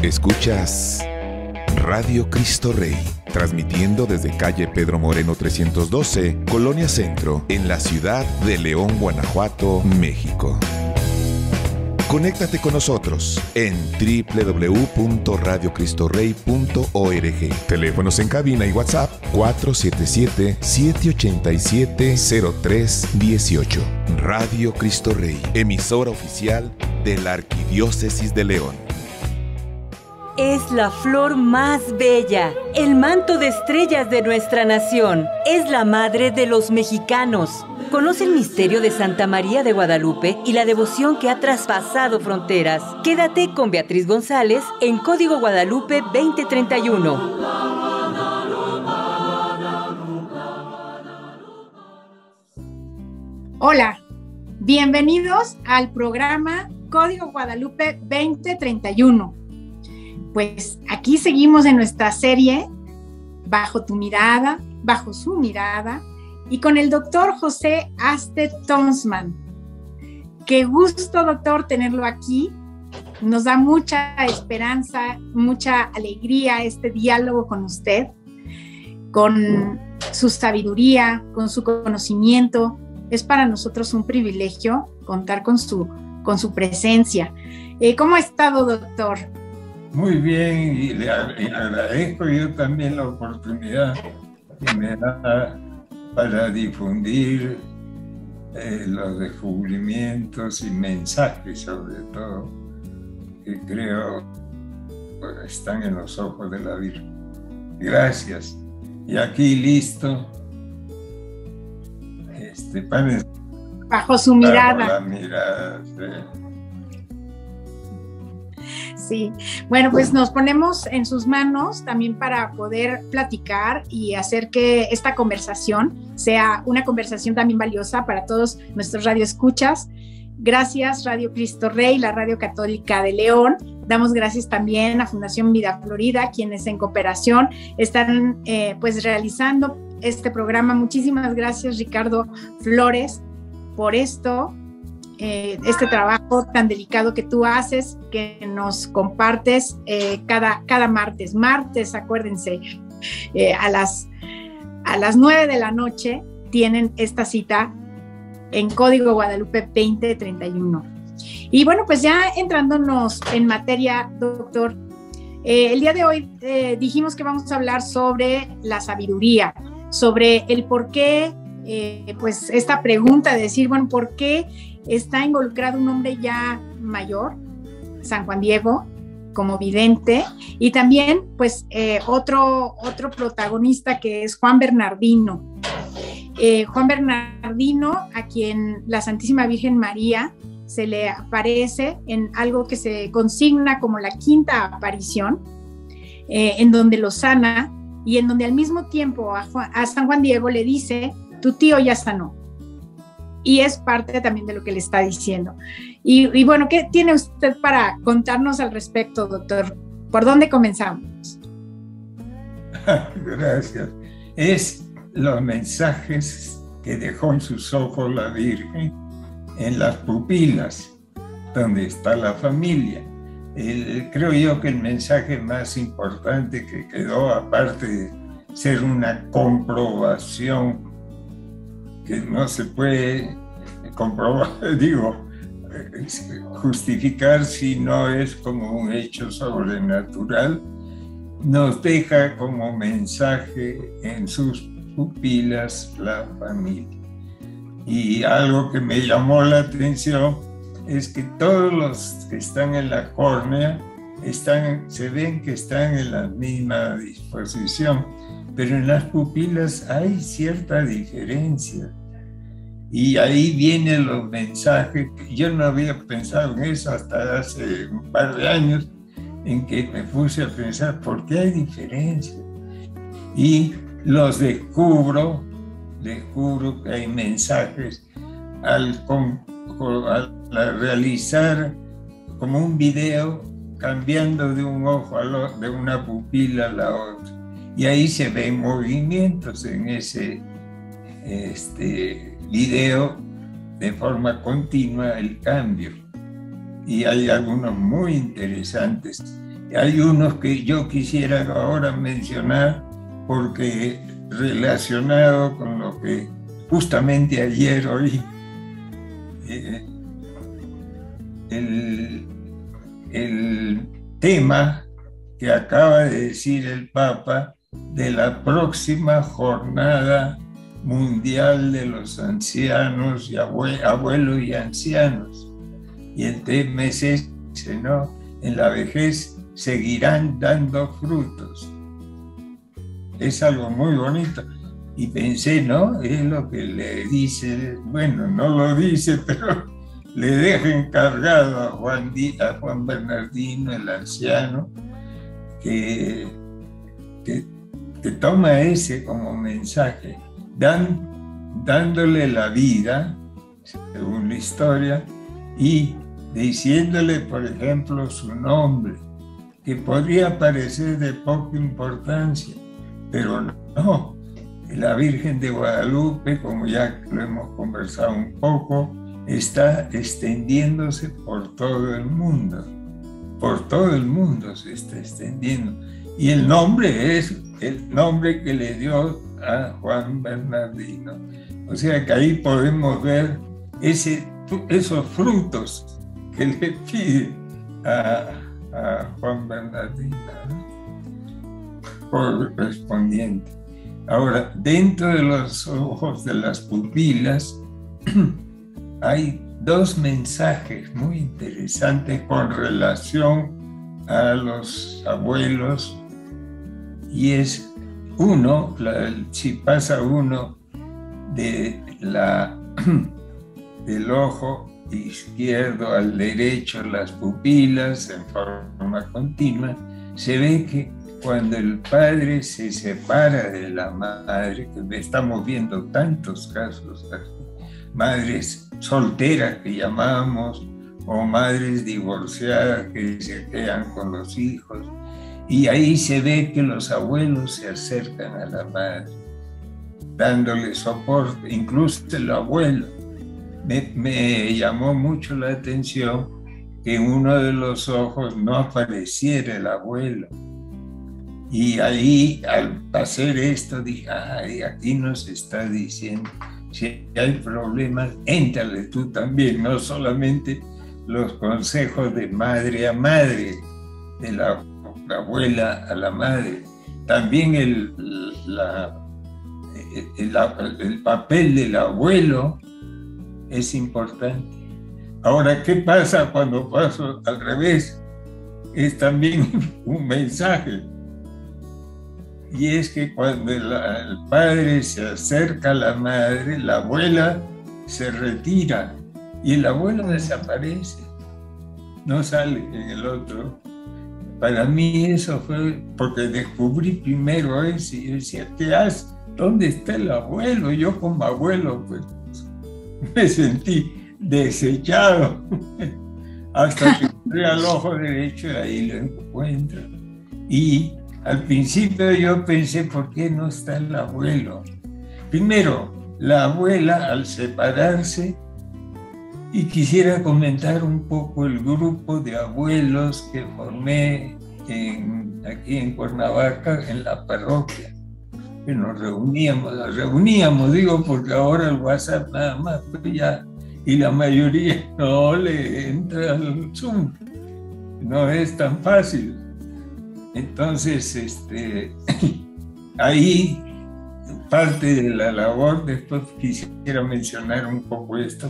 Escuchas Radio Cristo Rey, transmitiendo desde calle Pedro Moreno 312, Colonia Centro, en la ciudad de León, Guanajuato, México. Conéctate con nosotros en www.radiocristorey.org. Teléfonos en cabina y WhatsApp 477-787-0318. Radio Cristo Rey, emisora oficial de la Arquidiócesis de León. Es la flor más bella, el manto de estrellas de nuestra nación. Es la madre de los mexicanos. Conoce el misterio de Santa María de Guadalupe y la devoción que ha traspasado fronteras. Quédate con Beatriz González en Código Guadalupe 2031. Hola, bienvenidos al programa Código Guadalupe 2031. Pues aquí seguimos en nuestra serie Bajo tu mirada, bajo su mirada, y con el doctor José Aste Tonsman. Qué gusto, doctor, tenerlo aquí. Nos da mucha esperanza, mucha alegría este diálogo con usted, con su sabiduría, con su conocimiento. Es para nosotros un privilegio contar con su presencia. ¿Cómo ha estado, doctor? Muy bien, y le agradezco yo también la oportunidad que me da para difundir los descubrimientos y mensajes, sobre todo, que creo están en los ojos de la Virgen. Gracias. Y aquí listo. Bajo su mirada. Bajo la mirada, sí. Sí, bueno, pues nos ponemos en sus manos también para poder platicar y hacer que esta conversación sea una conversación también valiosa para todos nuestros radioescuchas. Gracias, Radio Cristo Rey, la Radio Católica de León. Damos gracias también a Fundación Vida Florida, quienes en cooperación están pues realizando este programa. Muchísimas gracias, Ricardo Flores, por esto. Este trabajo tan delicado que tú haces, que nos compartes cada martes. Martes, acuérdense, a las 9 de la noche tienen esta cita en Código Guadalupe 2031. Y bueno, pues ya entrándonos en materia, doctor, el día de hoy dijimos que vamos a hablar sobre la sabiduría, sobre el por qué, pues esta pregunta de decir, bueno, ¿por qué está involucrado un hombre ya mayor, San Juan Diego, como vidente, y también pues otro protagonista que es Juan Bernardino? Juan Bernardino, a quien la Santísima Virgen María se le aparece en algo que se consigna como la quinta aparición, en donde lo sana y en donde al mismo tiempo a San Juan Diego le dice: tu tío ya sanó. Y es parte también de lo que le está diciendo. Y bueno, ¿qué tiene usted para contarnos al respecto, doctor? ¿Por dónde comenzamos? Gracias. Es los mensajes que dejó en sus ojos la Virgen en las pupilas, donde está la familia. Creo yo que el mensaje más importante que quedó, aparte de ser una comprobación que no se puede comprobar, justificar si no es como un hecho sobrenatural, nos deja como mensaje en sus pupilas la familia. Y algo que me llamó la atención es que todos los que están en la córnea se ven que están en la misma disposición, pero en las pupilas hay cierta diferencia. Y ahí vienen los mensajes. Yo no había pensado en eso hasta hace un par de años, en que me puse a pensar por qué hay diferencia. Y los descubro que hay mensajes al realizar como un video, cambiando de un ojo de una pupila a la otra. Y ahí se ven movimientos en ese video, de forma continua, el cambio. Y hay algunos muy interesantes. Hay unos que yo quisiera ahora mencionar porque relacionado con lo que justamente ayer oí, el tema que acaba de decir el Papa de la próxima jornada mundial de los ancianos y abuelos y ancianos. Y el tema es ese, ¿no? En la vejez seguirán dando frutos. Es algo muy bonito. Y pensé, ¿no? Es lo que le dice, bueno, no lo dice, pero le deja encargado a Juan Bernardino, el anciano, que toma ese como mensaje, dándole la vida, según la historia, y diciéndole, por ejemplo, su nombre, que podría parecer de poca importancia, pero no. La Virgen de Guadalupe, como ya lo hemos conversado un poco, está extendiéndose por todo el mundo. Por todo el mundo se está extendiendo. Y el nombre es el nombre que le dio a Juan Bernardino. O sea que ahí podemos ver esos frutos que le pide a Juan Bernardino, ¿no? Correspondiente. Ahora, dentro de los ojos de las pupilas hay dos mensajes muy interesantes con relación a los abuelos, y es uno, si pasa uno del ojo izquierdo al derecho, las pupilas en forma continua, se ve que cuando el padre se separa de la madre, que estamos viendo tantos casos, madres solteras que llamamos, o madres divorciadas que se quedan con los hijos, y ahí se ve que los abuelos se acercan a la madre, dándole soporte, incluso el abuelo. Me llamó mucho la atención que en uno de los ojos no apareciera el abuelo. Y ahí, al hacer esto, dije, ay, aquí nos está diciendo, si hay problemas, éntrale tú también, no solamente los consejos de madre a madre, de la abuela a la madre, también el papel del abuelo es importante. Ahora, ¿qué pasa cuando paso al revés? Es también un mensaje. Y es que cuando el padre se acerca a la madre, la abuela se retira y el abuelo desaparece, no sale en el otro. Para mí eso fue porque descubrí primero eso y yo decía, ¿qué haces? ¿Dónde está el abuelo? Yo como abuelo pues me sentí desechado hasta que entré al ojo derecho y ahí lo encuentro. Y al principio yo pensé, ¿por qué no está el abuelo? Primero, la abuela al separarse, y quisiera comentar un poco el grupo de abuelos que formé aquí en Cuernavaca, en la parroquia, que nos reuníamos, digo, porque ahora el WhatsApp nada más, pues ya, y la mayoría no le entra al Zoom, no es tan fácil. Entonces, ahí parte de la labor, después quisiera mencionar un poco esto,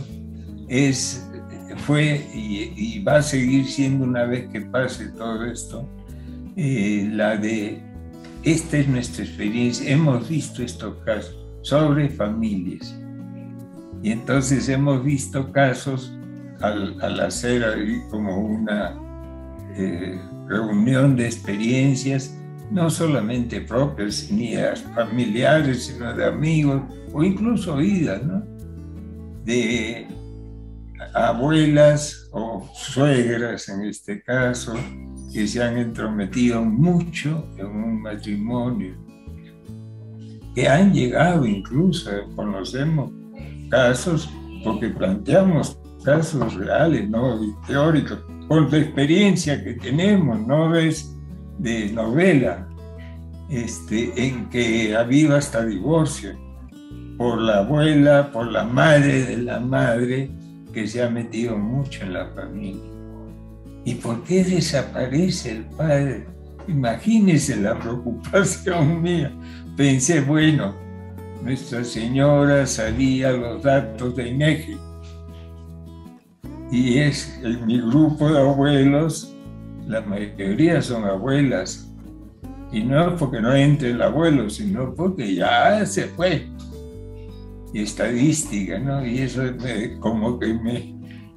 fue y va a seguir siendo una vez que pase todo esto, la de, esta es nuestra experiencia, hemos visto estos casos sobre familias, y entonces hemos visto casos al hacer ahí como una reunión de experiencias, no solamente propias ni familiares, sino de amigos o incluso oídas, ¿no? De abuelas o suegras en este caso, que se han entrometido mucho en un matrimonio, que han llegado incluso, conocemos casos, porque planteamos casos reales, no teóricos, por la experiencia que tenemos, no es de novela, en que ha habido hasta divorcio por la abuela, por la madre de la madre, que se ha metido mucho en la familia. ¿Y por qué desaparece el padre? Imagínense la preocupación mía. Pensé, bueno, Nuestra Señora sabía los datos de INEGI. Y en mi grupo de abuelos, la mayoría son abuelas. Y no es porque no entre el abuelo, sino porque ya se fue. Y estadística, ¿no? Y eso como que me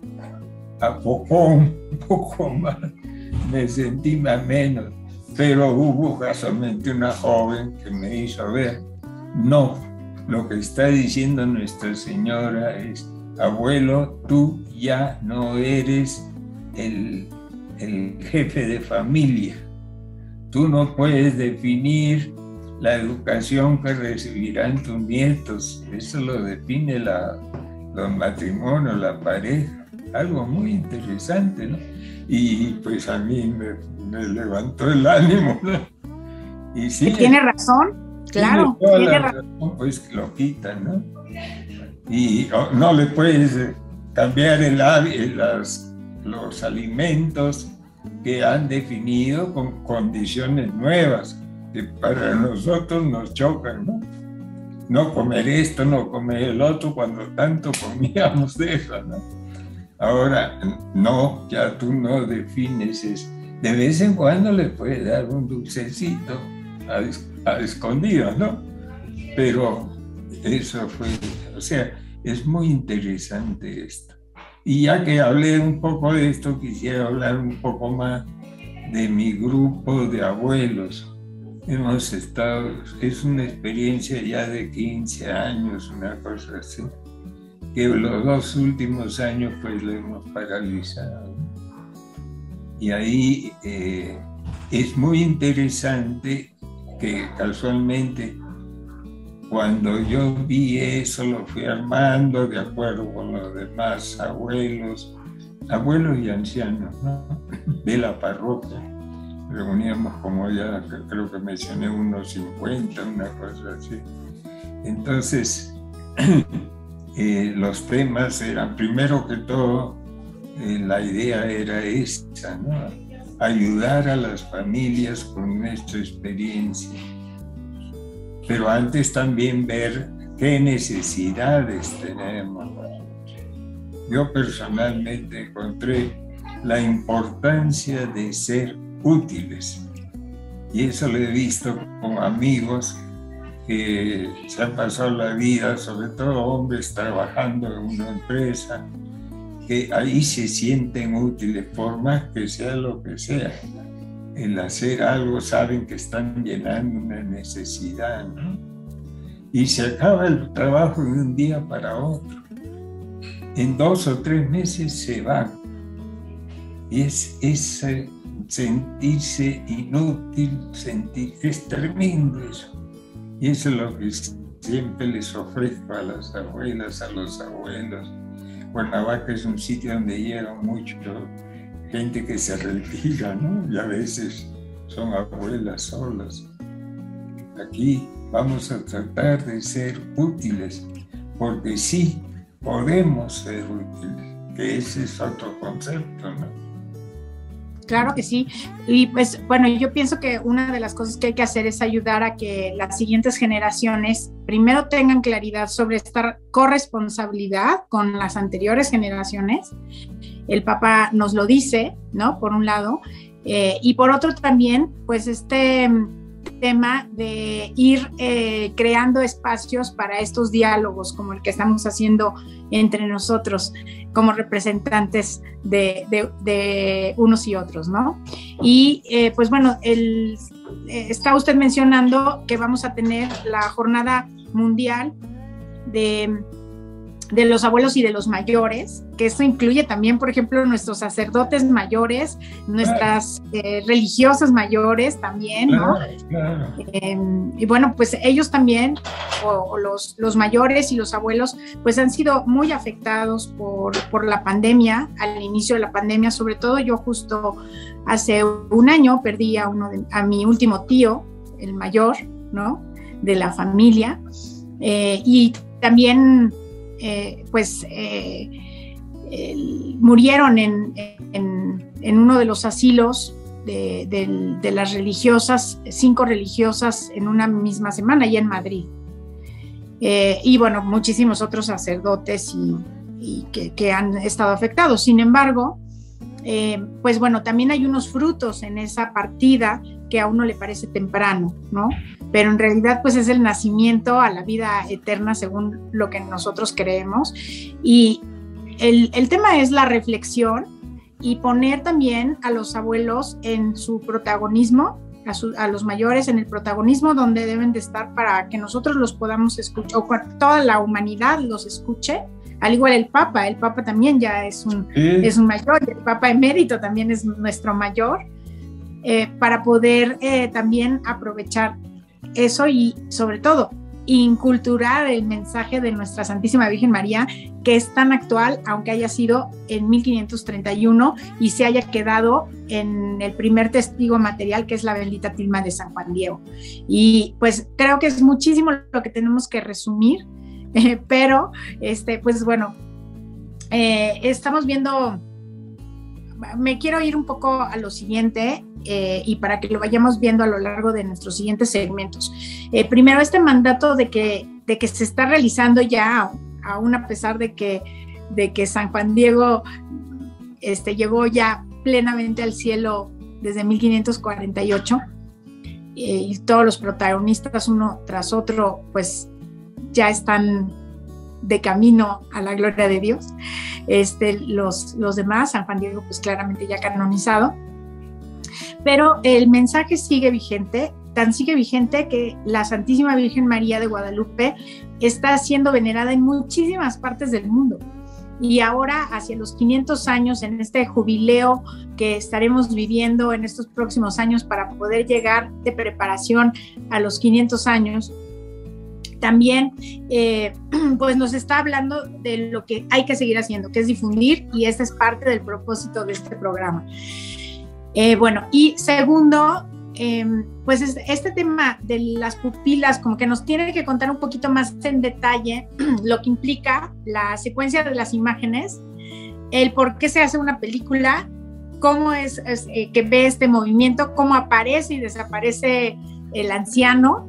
apocó un poco más, me sentí más menos. Pero hubo casualmente una joven que me hizo ver, no, lo que está diciendo Nuestra Señora es, abuelo, tú ya no eres el jefe de familia. Tú no puedes definir la educación que recibirán tus nietos. Eso lo define los matrimonios, la pareja. Algo muy interesante, ¿no? Y pues a mí me levantó el ánimo, ¿no? Y sí, tiene razón, claro. Tiene razón, pues lo quitan, ¿no? Y no le puedes cambiar los alimentos que han definido con condiciones nuevas que para nosotros nos chocan, ¿no? No comer esto, no comer el otro, cuando tanto comíamos de eso, ¿no? Ahora, no, ya tú no defines eso. De vez en cuando le puedes dar un dulcecito a escondido, ¿no? Pero eso fue, o sea, es muy interesante esto. Y ya que hablé un poco de esto, quisiera hablar un poco más de mi grupo de abuelos. Hemos estado, es una experiencia ya de 15 años, una cosa así, que los 2 últimos años pues lo hemos paralizado. Y ahí es muy interesante que casualmente cuando yo vi eso lo fui armando de acuerdo con los demás abuelos y ancianos, ¿no? De la parroquia. Reuníamos, como ya creo que mencioné, unos 50, una cosa así. Entonces, los temas eran, primero que todo, la idea era esta, ¿no? Ayudar a las familias con nuestra experiencia. Pero antes también ver qué necesidades tenemos. Yo personalmente encontré la importancia de ser útiles. Y eso lo he visto con amigos que se han pasado la vida, sobre todo hombres trabajando en una empresa, que ahí se sienten útiles, por más que sea lo que sea. El hacer algo saben que están llenando una necesidad, ¿no? Y se acaba el trabajo de un día para otro. En 2 o 3 meses se van. Y es ese sentirse inútil, sentir que es tremendo eso. Y eso es lo que siempre les ofrezco a las abuelas, a los abuelos. Cuernavaca es un sitio donde llega mucho gente que se retira, ¿no? Y a veces son abuelas solas. Aquí vamos a tratar de ser útiles, porque sí podemos ser útiles, que ese es otro concepto, ¿no? Claro que sí. Y pues bueno, yo pienso que una de las cosas que hay que hacer es ayudar a que las siguientes generaciones primero tengan claridad sobre esta corresponsabilidad con las anteriores generaciones. El Papa nos lo dice, ¿no? Por un lado. Y por otro también, pues este tema de ir creando espacios para estos diálogos como el que estamos haciendo entre nosotros como representantes de unos y otros, ¿no? Y pues bueno, está usted mencionando que vamos a tener la Jornada Mundial de los abuelos y de los mayores, que esto incluye también, por ejemplo, nuestros sacerdotes mayores, nuestras religiosas mayores también, ¿no? Claro. Y bueno, pues ellos también, o los mayores y los abuelos, pues han sido muy afectados por la pandemia, al inicio de la pandemia, sobre todo yo justo hace un año perdí a mi último tío, el mayor, ¿no? De la familia, y también murieron en uno de los asilos de las religiosas, 5 religiosas en una misma semana, allá en Madrid. Y bueno, muchísimos otros sacerdotes y que han estado afectados. Sin embargo, pues bueno, también hay unos frutos en esa partida que a uno le parece temprano, ¿no? Pero en realidad pues es el nacimiento a la vida eterna según lo que nosotros creemos. Y el tema es la reflexión y poner también a los abuelos en su protagonismo, a los mayores en el protagonismo donde deben de estar para que nosotros los podamos escuchar, o toda la humanidad los escuche. Al igual el Papa también ya es un mayor, el Papa emérito también es nuestro mayor, para poder también aprovechar eso y sobre todo inculturar el mensaje de nuestra Santísima Virgen María, que es tan actual, aunque haya sido en 1531 y se haya quedado en el primer testigo material, que es la bendita tilma de San Juan Diego. Y pues creo que es muchísimo lo que tenemos que resumir, pero pues bueno, estamos viendo, me quiero ir un poco a lo siguiente, y para que lo vayamos viendo a lo largo de nuestros siguientes segmentos. Primero, este mandato de que se está realizando ya, aún a pesar de que San Juan Diego llegó ya plenamente al cielo desde 1548, y todos los protagonistas uno tras otro pues ya están de camino a la gloria de Dios. Los demás, San Juan Diego pues claramente ya canonizado, pero el mensaje sigue vigente, tan sigue vigente que la Santísima Virgen María de Guadalupe está siendo venerada en muchísimas partes del mundo. Y ahora, hacia los 500 años, en este jubileo que estaremos viviendo en estos próximos años para poder llegar de preparación a los 500 años, también pues nos está hablando de lo que hay que seguir haciendo, que es difundir, y esta es parte del propósito de este programa. Bueno, y segundo, pues este tema de las pupilas como que nos tiene que contar un poquito más en detalle lo que implica la secuencia de las imágenes, el por qué se hace una película, cómo es que ve este movimiento, cómo aparece y desaparece el anciano.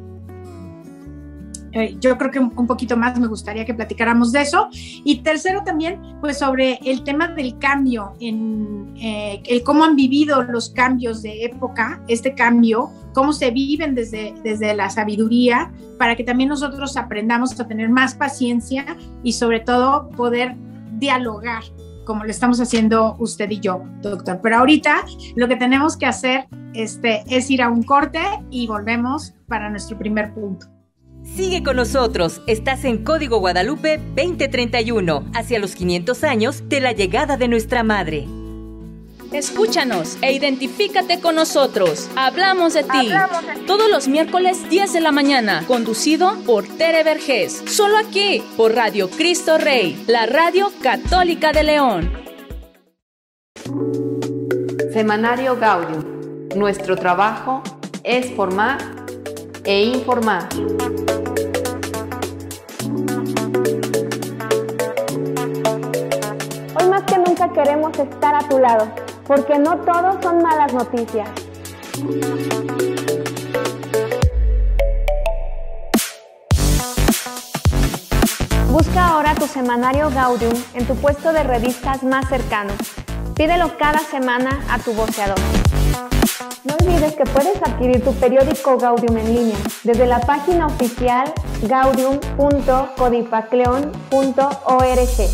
Yo creo que un poquito más me gustaría que platicáramos de eso. Y tercero también, pues sobre el tema del cambio, el cómo han vivido los cambios de época, este cambio, cómo se viven desde la sabiduría, para que también nosotros aprendamos a tener más paciencia y sobre todo poder dialogar, como lo estamos haciendo usted y yo, doctor. Pero ahorita lo que tenemos que hacer es ir a un corte y volvemos para nuestro primer punto. Sigue con nosotros, estás en Código Guadalupe 2031, hacia los 500 años de la llegada de nuestra Madre. Escúchanos e identifícate con nosotros. Hablamos de ti. Todos los miércoles 10 de la mañana, conducido por Tere Vergés. Solo aquí, por Radio Cristo Rey, la radio católica de León. Semanario Gaudium. Nuestro trabajo es formar e informar. Hoy más que nunca queremos estar a tu lado, porque no todos son malas noticias. Busca ahora tu semanario Gaudium en tu puesto de revistas más cercano. Pídelo cada semana a tu voceador. No olvides que puedes adquirir tu periódico Gaudium en línea desde la página oficial gaudium.codipacleon.org.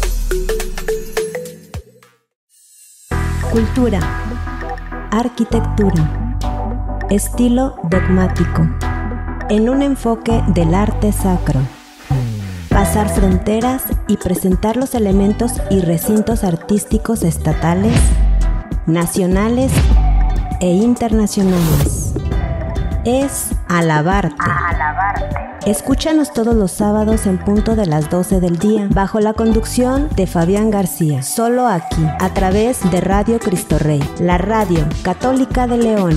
Cultura, arquitectura, estilo dogmático, en un enfoque del arte sacro, pasar fronteras y presentar los elementos y recintos artísticos estatales, nacionales e internacionales. Es alabarte. Escúchanos todos los sábados en punto de las 12 del día, bajo la conducción de Fabián García, solo aquí, a través de Radio Cristo Rey, la radio católica de León.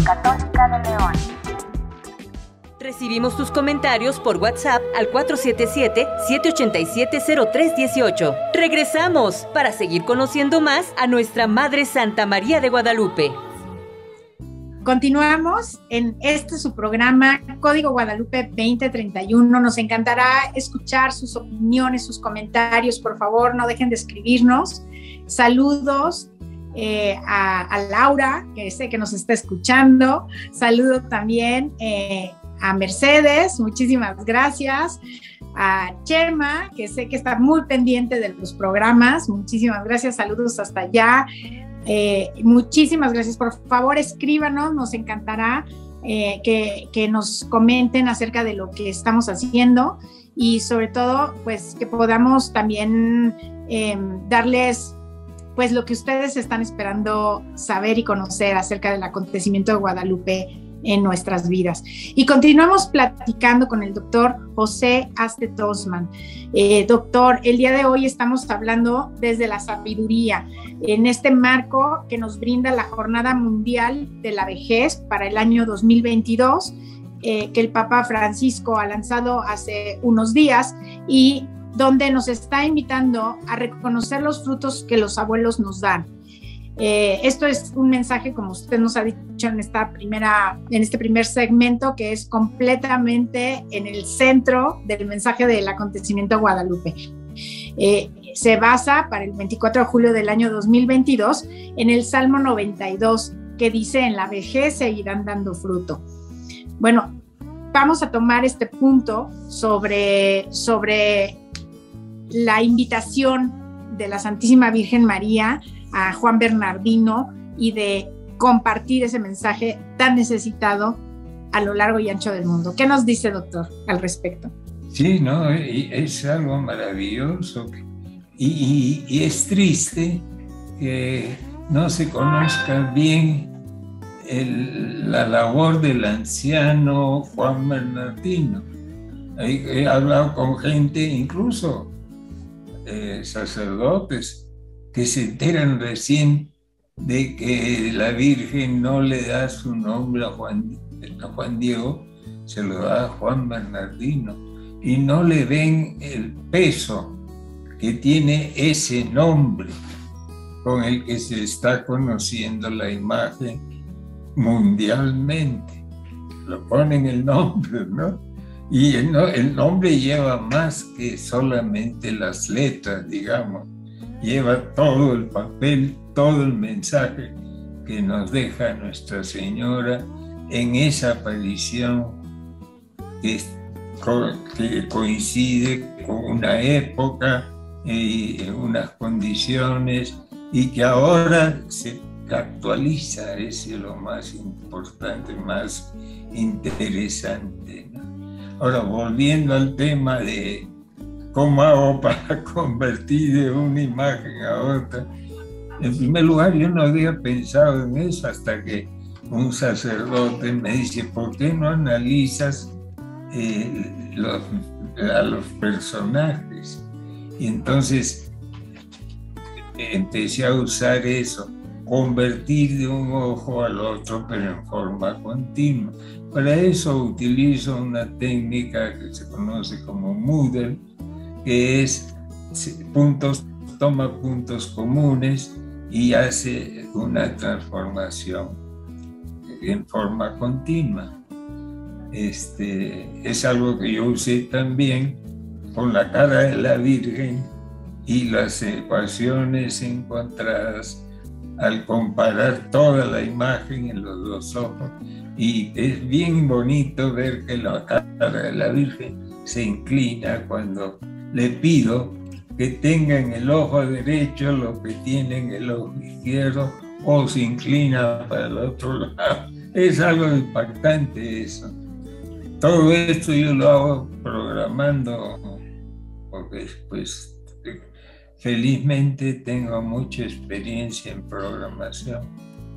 Recibimos tus comentarios por WhatsApp al 477-787-0318. Regresamos para seguir conociendo más a nuestra Madre Santa María de Guadalupe. Continuamos en su programa Código Guadalupe 2031. Nos encantará escuchar sus opiniones, sus comentarios. Por favor, no dejen de escribirnos. Saludos a Laura, que sé que nos está escuchando. Saludo también a Mercedes, muchísimas gracias. A Chema, que sé que está muy pendiente de los programas. Muchísimas gracias. Saludos hasta allá. Muchísimas gracias. Por favor, escríbanos, nos encantará que nos comenten acerca de lo que estamos haciendo y sobre todo pues que podamos también darles pues lo que ustedes están esperando saber y conocer acerca del acontecimiento de Guadalupe en nuestras vidas. Y continuamos platicando con el doctor José Aste Tosman. Doctor, el día de hoy estamos hablando desde la sabiduría, en este marco que nos brinda la Jornada Mundial de la Vejez para el año 2022, que el Papa Francisco ha lanzado hace unos días y donde nos está invitando a reconocer los frutos que los abuelos nos dan. Esto es un mensaje, como usted nos ha dicho en este primer segmento, que es completamente en el centro del mensaje del acontecimiento de Guadalupe. Se basa para el 24 de julio del año 2022 en el Salmo 92, que dice: en la vejez seguirán dando fruto. Bueno, vamos a tomar este punto sobre la invitación de la Santísima Virgen María a Juan Bernardino y de compartir ese mensaje tan necesitado a lo largo y ancho del mundo. ¿Qué nos dice, doctor, al respecto? Sí, no, es algo maravilloso y es triste que no se conozca bien la labor del anciano Juan Bernardino. He hablado con gente, incluso sacerdotes, que se enteran recién de que la Virgen no le da su nombre a Juan Diego, se lo da a Juan Bernardino, y no le ven el peso que tiene ese nombre con el que se está conociendo la imagen mundialmente. Lo ponen el nombre, ¿no? Y el nombre lleva más que solamente las letras, digamos. Lleva todo el papel, todo el mensaje que nos deja Nuestra Señora en esa aparición que coincide con una época y unas condiciones, y que ahora se actualiza. Es lo más importante, más interesante, ¿no? Ahora, volviendo al tema de ¿cómo hago para convertir de una imagen a otra? En primer lugar, yo no había pensado en eso hasta que un sacerdote me dice: ¿por qué no analizas a los personajes? Y entonces empecé a usar eso, convertir de un ojo al otro, pero en forma continua. Para eso utilizo una técnica que se conoce como Moodle, que es toma puntos comunes y hace una transformación en forma continua. Es algo que yo usé también con la cara de la Virgen y las ecuaciones encontradas al comparar toda la imagen en los dos ojos. Y es bien bonito ver que la cara de la Virgen se inclina cuando le pido que tenga en el ojo derecho lo que tiene en el ojo izquierdo, o se inclina para el otro lado. Es algo impactante eso. Todo esto yo lo hago programando, porque pues felizmente tengo mucha experiencia en programación.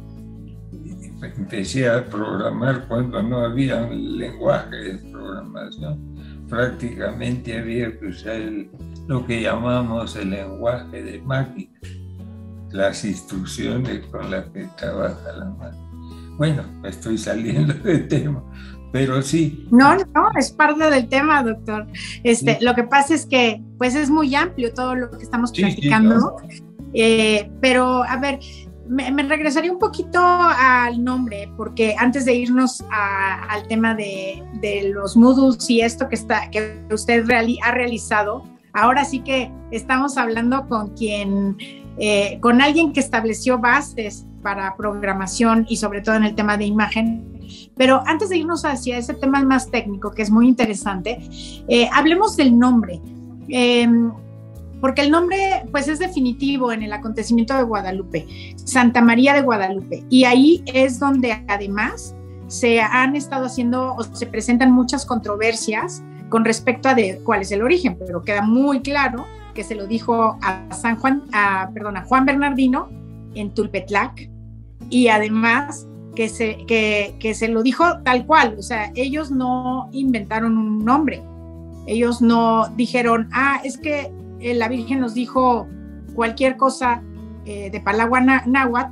Empecé a programar cuando no había un lenguaje de programación. Prácticamente había que usar lo que llamamos el lenguaje de máquina, las instrucciones con las que trabaja la máquina. Bueno, me estoy saliendo del tema, pero sí. No, es parte del tema, doctor. Sí. Lo que pasa es que pues es muy amplio todo lo que estamos platicando, sí, ¿no? Pero a ver, me regresaría un poquito al nombre, porque antes de irnos al tema de los Moodles y esto que usted ha realizado, ahora sí que estamos hablando con alguien que estableció bases para programación y sobre todo en el tema de imagen. Pero antes de irnos hacia ese tema más técnico, que es muy interesante, hablemos del nombre. Porque el nombre pues es definitivo en el acontecimiento de Guadalupe, Santa María de Guadalupe, y ahí es donde además se han estado haciendo o se presentan muchas controversias con respecto a cuál es el origen, pero queda muy claro que se lo dijo a Juan Bernardino en Tulpetlac, y además que se lo dijo tal cual, o sea, ellos no inventaron un nombre, ellos no dijeron, es que la Virgen nos dijo cualquier cosa de palabra náhuatl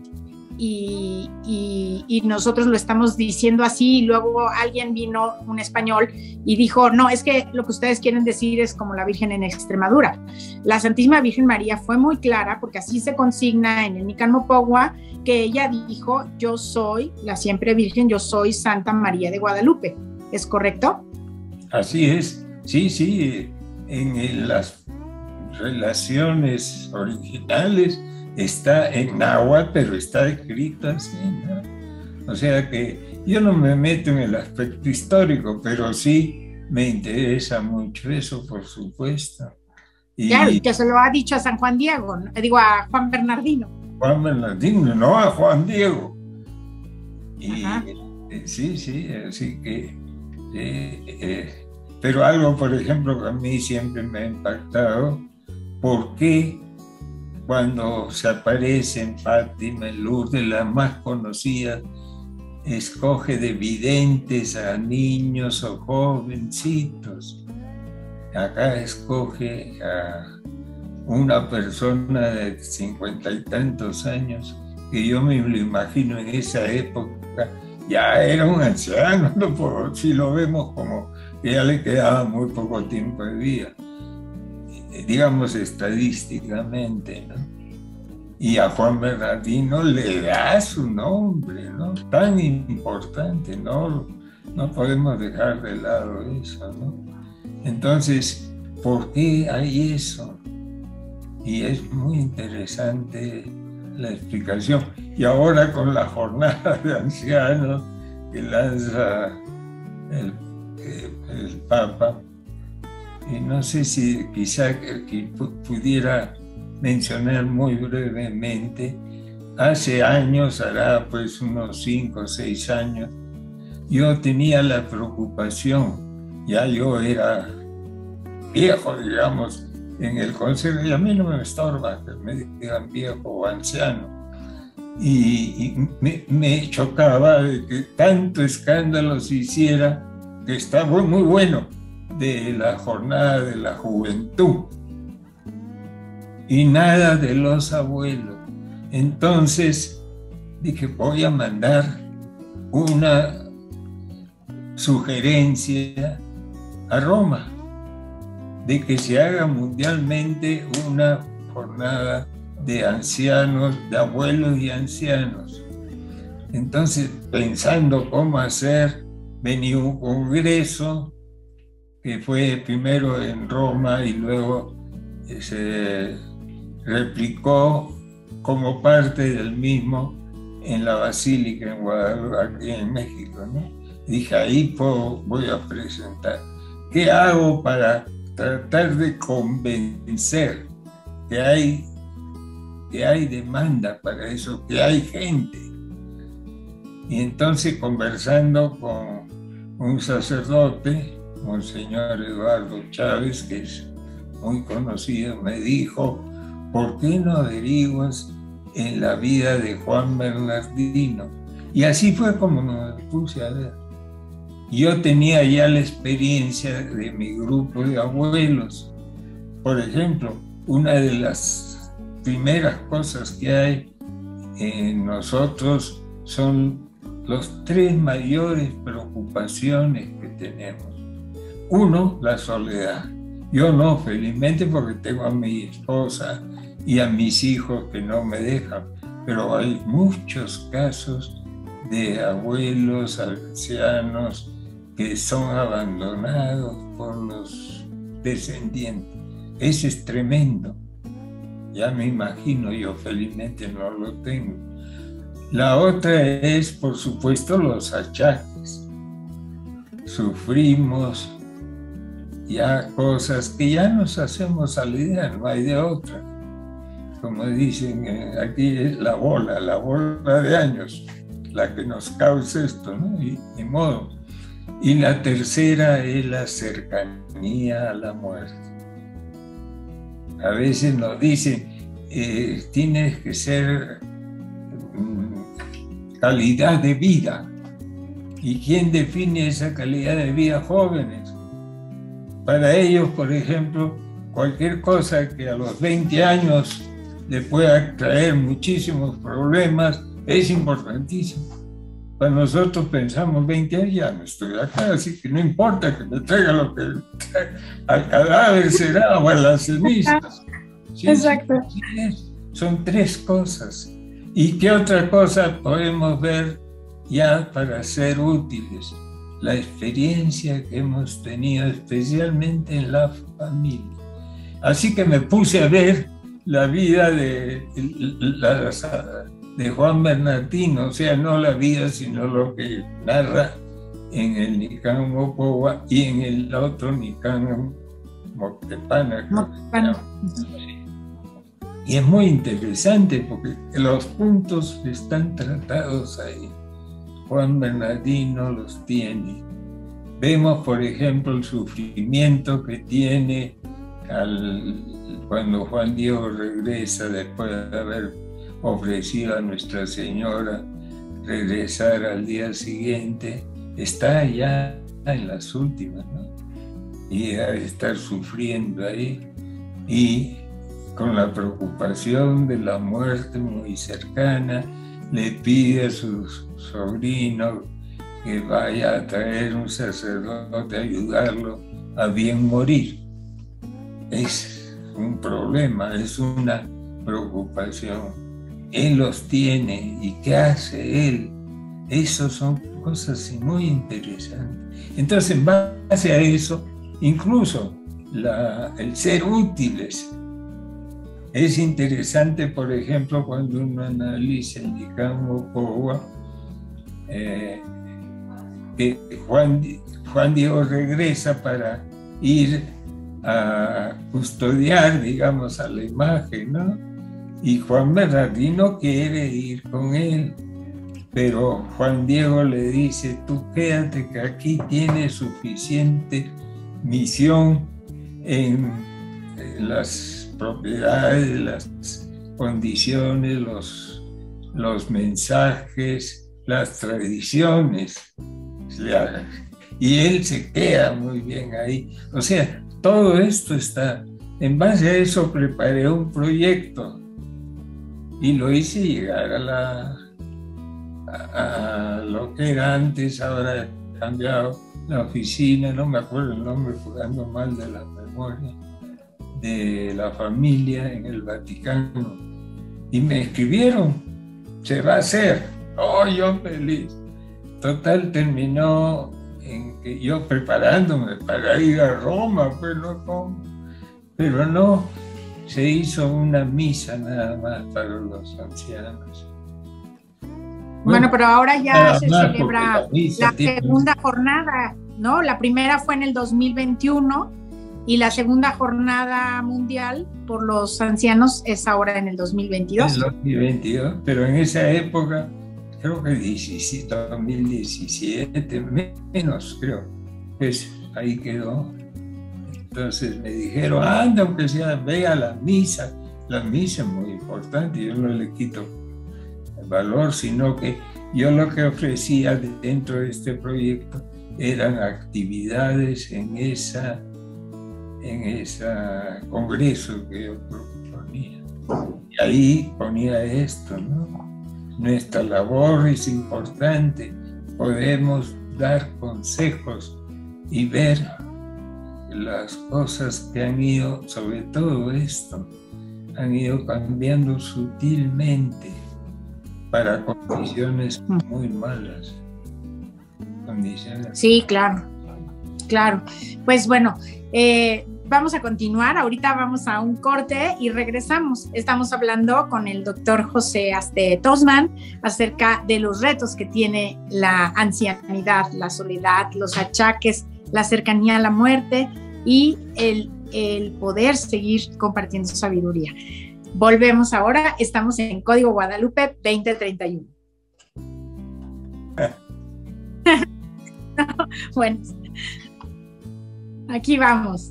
y nosotros lo estamos diciendo así, y luego alguien vino, un español, y dijo, no, es que lo que ustedes quieren decir es como la Virgen en Extremadura. La Santísima Virgen María fue muy clara, porque así se consigna en el Nican Mopogua, que ella dijo, yo soy la siempre Virgen, yo soy Santa María de Guadalupe. ¿Es correcto? Así es, sí, en las relaciones originales está en náhuatl, pero está escrito así, ¿no? O sea que yo no me meto en el aspecto histórico, pero sí me interesa mucho eso, por supuesto. Claro, y que se lo ha dicho a San Juan Diego, ¿no? Digo, a Juan Bernardino. Juan Bernardino, no a Juan Diego. Y sí, así que... pero algo, por ejemplo, que a mí siempre me ha impactado, ¿por qué cuando se aparece en Fátima, en Lourdes, la más conocida, escoge de videntes a niños o jovencitos? Acá escoge a una persona de 50 y tantos años, que yo me lo imagino en esa época, ya era un anciano, ¿no? Si lo vemos como que ya le quedaba muy poco tiempo de vida, digamos estadísticamente, ¿no? Y a Juan Bernardino le da su nombre, ¿no? Tan importante, no podemos dejar de lado eso, ¿no? Entonces, ¿por qué hay eso? Y es muy interesante la explicación. Y ahora con la jornada de ancianos que lanza el Papa, y no sé si quizá que pudiera mencionar muy brevemente, hace años, hará pues unos 5 o 6 años, yo tenía la preocupación, ya yo era viejo, digamos, en el consejo, y a mí no me estorba que me digan viejo o anciano, y me chocaba de que tanto escándalo se hiciera, que está muy bueno, de la jornada de la juventud y nada de los abuelos. Entonces dije, voy a mandar una sugerencia a Roma de que se haga mundialmente una jornada de ancianos, de abuelos y ancianos. Entonces, pensando cómo hacer, venía un congreso que fue primero en Roma y luego se replicó como parte del mismo en la Basílica en Guadalupe, aquí en México, ¿no? Dije, ahí voy a presentar. ¿Qué hago para tratar de convencer que hay demanda para eso, que hay gente? Y entonces, conversando con un sacerdote, Monseñor Eduardo Chávez, que es muy conocido, me dijo, ¿por qué no averiguas en la vida de Juan Bernardino? Y así fue como me puse a ver. Yo tenía ya la experiencia de mi grupo de abuelos. Por ejemplo, una de las primeras cosas que hay en nosotros son las 3 mayores preocupaciones que tenemos. Uno, la soledad. Yo no, felizmente, porque tengo a mi esposa y a mis hijos que no me dejan, pero hay muchos casos de abuelos, ancianos, que son abandonados por los descendientes. Ese es tremendo. Ya me imagino, yo felizmente no lo tengo. La otra es, por supuesto, los achaques. Sufrimos ya cosas que ya nos hacemos a la idea, no hay de otra. Como dicen aquí, es la bola de años, la que nos causa esto, ¿no? Y ni modo. Y la tercera es la cercanía a la muerte. A veces nos dicen, tienes que ser calidad de vida. ¿Y quién define esa calidad de vida? Jóvenes. Para ellos, por ejemplo, cualquier cosa que a los 20 años le pueda traer muchísimos problemas es importantísimo. Para nosotros pensamos 20 años, ya no estoy acá, así que no importa que me traiga lo que al cadáver será o a las cenizas. Sí, exacto. Sí, son 3 cosas. ¿Y qué otra cosa podemos ver ya para ser útiles? La experiencia que hemos tenido, especialmente en la familia. Así que me puse a ver la vida de Juan Bernardino, o sea, no la vida, sino lo que narra en el Nican Mopowa y en el otro Nican Moctepana. Y es muy interesante porque los puntos están tratados ahí. Juan Bernardino los tiene. Vemos, por ejemplo, el sufrimiento que tiene cuando Juan Diego regresa después de haber ofrecido a Nuestra Señora regresar al día siguiente. Está ya en las últimas, ¿no? Y a estar sufriendo ahí y con la preocupación de la muerte muy cercana, le pide a su sobrino que vaya a traer un sacerdote a ayudarlo a bien morir. Es un problema, es una preocupación. Él los tiene, ¿y qué hace él? Esas son cosas muy interesantes. Entonces, en base a eso, incluso el ser útiles. Es interesante, por ejemplo, cuando uno analiza el Nican Mopowa, que Juan Diego regresa para ir a custodiar, digamos, a la imagen, ¿no? Y Juan Bernardino quiere ir con él, pero Juan Diego le dice, tú quédate que aquí tienes suficiente misión en las propiedades, las condiciones, los mensajes, las tradiciones. Y él se queda muy bien ahí. O sea, todo esto está. En base a eso preparé un proyecto y lo hice llegar a lo que era antes, ahora he cambiado la oficina, no me acuerdo el nombre, porque ando mal de la memoria, de la familia en el Vaticano. Y me escribieron, se va a hacer. Oh, yo feliz. Total, terminó en que yo preparándome para ir a Roma, pero no, se hizo una misa nada más para los ancianos. Bueno, pero ahora ya se celebra la segunda jornada, ¿no? La primera fue en el 2021 y la segunda jornada mundial por los ancianos es ahora en el 2022. En el 2022, pero en esa época, creo que 2017, menos creo, pues ahí quedó. Entonces me dijeron, anda, aunque sea, ve a la misa, La misa es muy importante, yo no le quito valor, sino que yo lo que ofrecía dentro de este proyecto eran actividades en ese congreso que yo proponía. Y ahí ponía esto, ¿no? Nuestra labor es importante, podemos dar consejos y ver las cosas que han ido, sobre todo esto, han ido cambiando sutilmente para condiciones muy malas. Sí, claro, claro. Pues bueno, vamos a continuar. Ahorita vamos a un corte y regresamos. Estamos hablando con el doctor José Aste Tosman acerca de los retos que tiene la ancianidad, la soledad, los achaques, la cercanía a la muerte y el poder seguir compartiendo sabiduría. Volvemos ahora, estamos en Código Guadalupe 2031. Bueno, aquí vamos.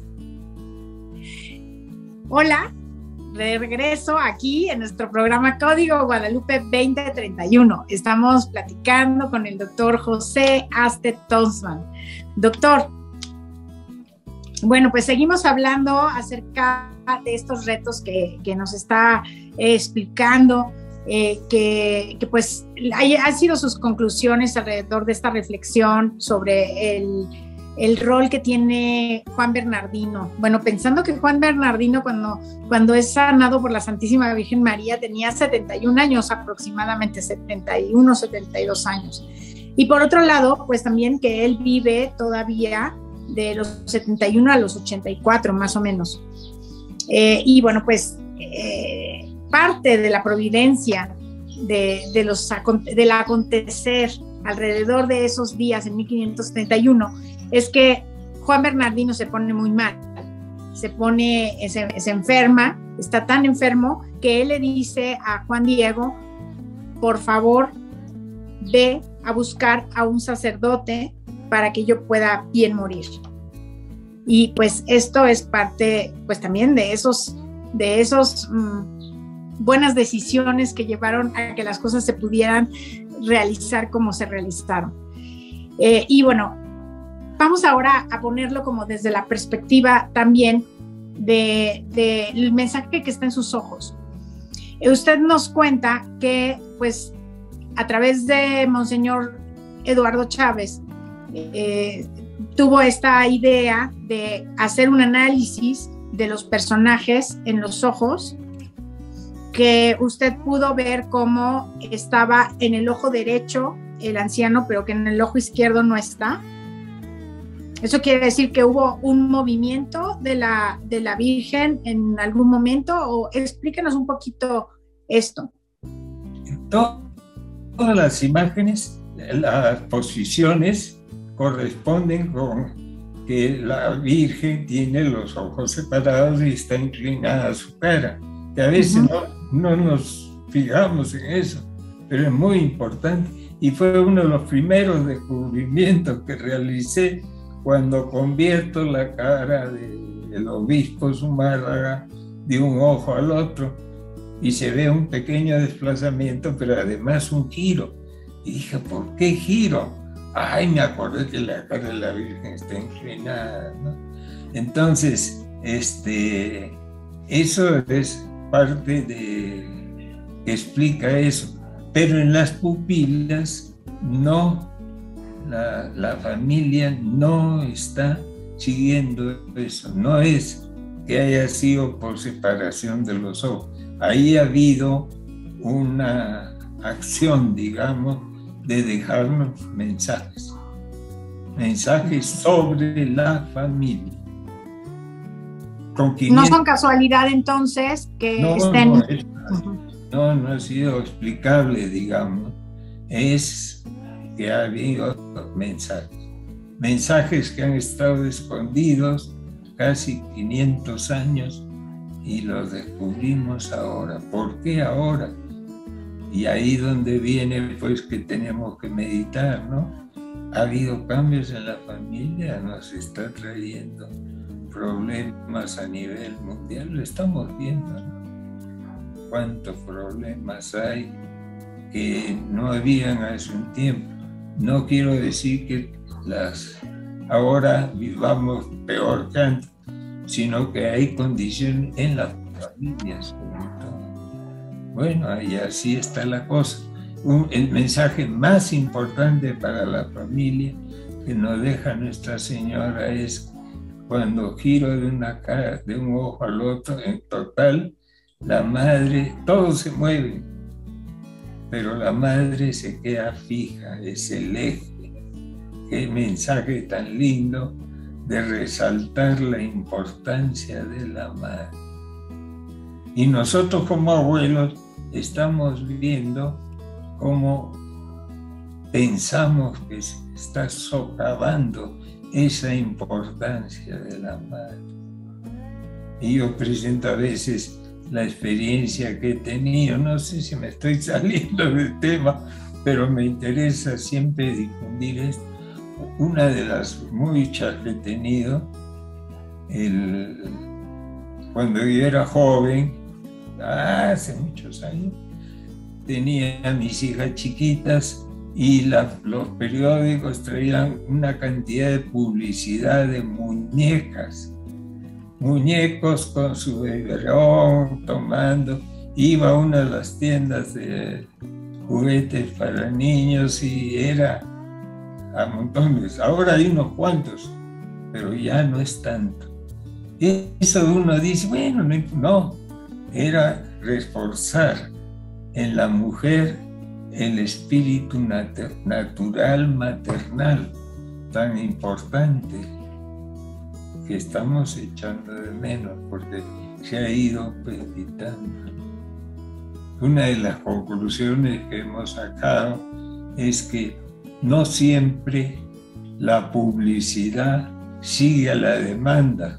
Hola, de regreso aquí en nuestro programa Código Guadalupe 2031. Estamos platicando con el doctor José Aste Tosman. Doctor, bueno, pues seguimos hablando acerca de estos retos que nos está explicando, que pues han sido sus conclusiones alrededor de esta reflexión sobre el rol que tiene Juan Bernardino. Bueno, pensando que Juan Bernardino cuando es sanado por la Santísima Virgen María tenía 71 años aproximadamente, 71, 72 años. Y por otro lado, pues también que él vive todavía de los 71 a los 84 más o menos. Y bueno, pues parte de la providencia del acontecer alrededor de esos días en 1531 es que Juan Bernardino se pone muy mal, se enferma, está tan enfermo que él le dice a Juan Diego: por favor, ve a buscar a un sacerdote para que yo pueda bien morir. Y pues esto es parte pues también de esos buenas decisiones que llevaron a que las cosas se pudieran realizar como se realizaron. Y bueno, vamos ahora a ponerlo como desde la perspectiva también del mensaje que está en sus ojos. Usted nos cuenta que pues a través de Monseñor Eduardo Chávez tuvo esta idea de hacer un análisis de los personajes en los ojos, que usted pudo ver cómo estaba en el ojo derecho el anciano, pero que en el ojo izquierdo no está. Eso quiere decir que hubo un movimiento de la Virgen en algún momento, o explíquenos un poquito esto. Todas las imágenes, las posiciones corresponden con que la Virgen tiene los ojos separados y está inclinada a su cara, que a veces no nos fijamos en eso, pero es muy importante y fue uno de los primeros descubrimientos que realicé cuando convierto la cara del obispo Zumárraga de un ojo al otro y se ve un pequeño desplazamiento, pero además un giro. Y dije, ¿por qué giro? Ay, me acordé que la cara de la Virgen está inclinada, ¿no? Entonces, eso es parte que explica eso. Pero en las pupilas no, la familia no está siguiendo eso. No es que haya sido por separación de los ojos. Ahí ha habido una acción, digamos, de dejarnos mensajes sobre la familia. No son casualidad entonces que estén... No ha sido explicable, digamos. Es que ha habido mensajes que han estado escondidos casi 500 años y los descubrimos ahora. ¿Por qué ahora? Y ahí donde viene pues que tenemos que meditar, ¿no? Ha habido cambios en la familia, nos está trayendo problemas a nivel mundial, lo estamos viendo, ¿no? cuántos problemas hay que no habían hace un tiempo. No quiero decir que ahora vivamos peor que antes, sino que hay condiciones en las familias, sobre todo. Bueno, y así está la cosa. El mensaje más importante para la familia que nos deja Nuestra Señora es: cuando giro de un ojo al otro, en total, la madre, todos se mueven, pero la madre se queda fija, es el eje. Qué mensaje tan lindo de resaltar la importancia de la madre. Y nosotros como abuelos estamos viendo cómo pensamos que se está socavando esa importancia de la madre. Y yo presento a veces la experiencia que he tenido, no sé si me estoy saliendo del tema, pero me interesa siempre difundir esto. Una de las muchas que he tenido, cuando yo era joven, hace muchos años, tenía a mis hijas chiquitas y los periódicos traían una cantidad de publicidad de muñecos con su biberón, tomando. Iba a una de las tiendas de juguetes para niños y era a montones. Ahora hay unos cuantos, pero ya no es tanto. Eso uno dice, bueno, no, era reforzar en la mujer el espíritu natural maternal tan importante que estamos echando de menos porque se ha ido quitando. Una de las conclusiones que hemos sacado es que no siempre la publicidad sigue a la demanda.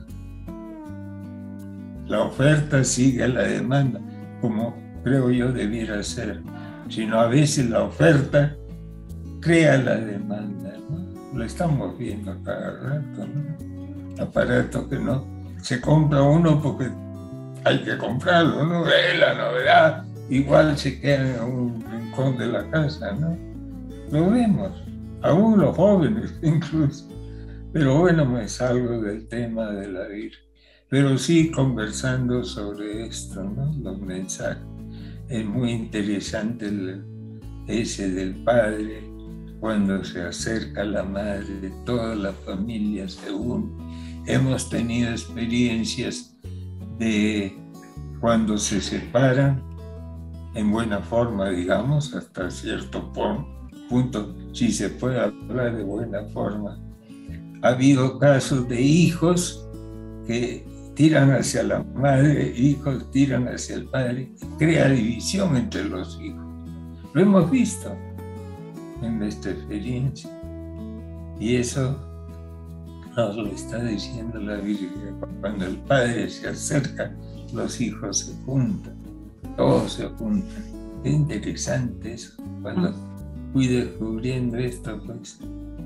La oferta sigue a la demanda, como creo yo debiera ser, sino a veces la oferta crea la demanda, ¿no? Lo estamos viendo a cada rato, ¿no? Aparatos que no se compra uno porque hay que comprarlo, ¿no? Es la novedad, igual se queda en un rincón de la casa, ¿no? Lo vemos, aún los jóvenes incluso. Pero bueno, me salgo del tema de la Virgen. Pero sí conversando sobre esto, ¿no? Los mensajes. Es muy interesante ese del padre, cuando se acerca a la madre, toda la familia se une. Hemos tenido experiencias de cuando se separan, en buena forma, digamos, hasta cierto punto, si se puede hablar de buena forma. Ha habido casos de hijos que tiran hacia la madre, hijos tiran hacia el padre, crea división entre los hijos. Lo hemos visto en esta experiencia. Y eso nos lo está diciendo la Virgen. Cuando el padre se acerca, los hijos se juntan, todos se juntan. Qué interesante eso, cuando fui descubriendo esto, pues.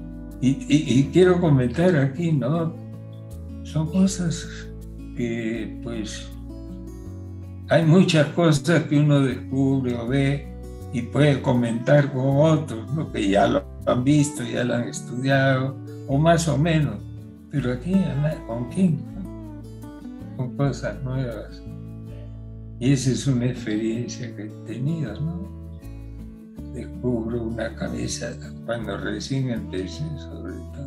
Y quiero comentar aquí, ¿no? Son cosas que, pues, hay muchas cosas que uno descubre o ve y puede comentar con otros, ¿no? Que ya lo han visto, ya lo han estudiado, o más o menos. Pero aquí, ¿con quién? Con cosas nuevas. Y esa es una experiencia que he tenido, ¿no? Descubro una cabeza, cuando recién empecé, sobre todo.